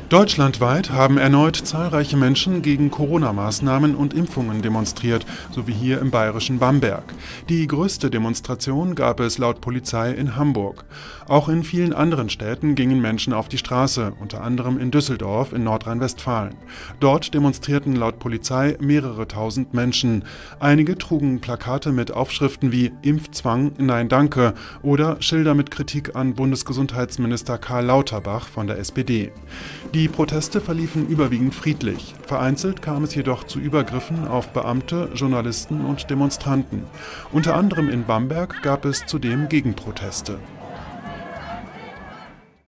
Deutschlandweit haben erneut zahlreiche Menschen gegen Corona-Maßnahmen und Impfungen demonstriert, so wie hier im bayerischen Bamberg. Die größte Demonstration gab es laut Polizei in Hamburg. Auch in vielen anderen Städten gingen Menschen auf die Straße, unter anderem in Düsseldorf in Nordrhein-Westfalen. Dort demonstrierten laut Polizei mehrere tausend Menschen. Einige trugen Plakate mit Aufschriften wie »Impfzwang, nein danke« oder Schilder mit Kritik an Bundesgesundheitsminister Karl Lauterbach von der SPD. Die Proteste verliefen überwiegend friedlich. Vereinzelt kam es jedoch zu Übergriffen auf Beamte, Journalisten und Demonstranten. Unter anderem in Bamberg gab es zudem Gegenproteste.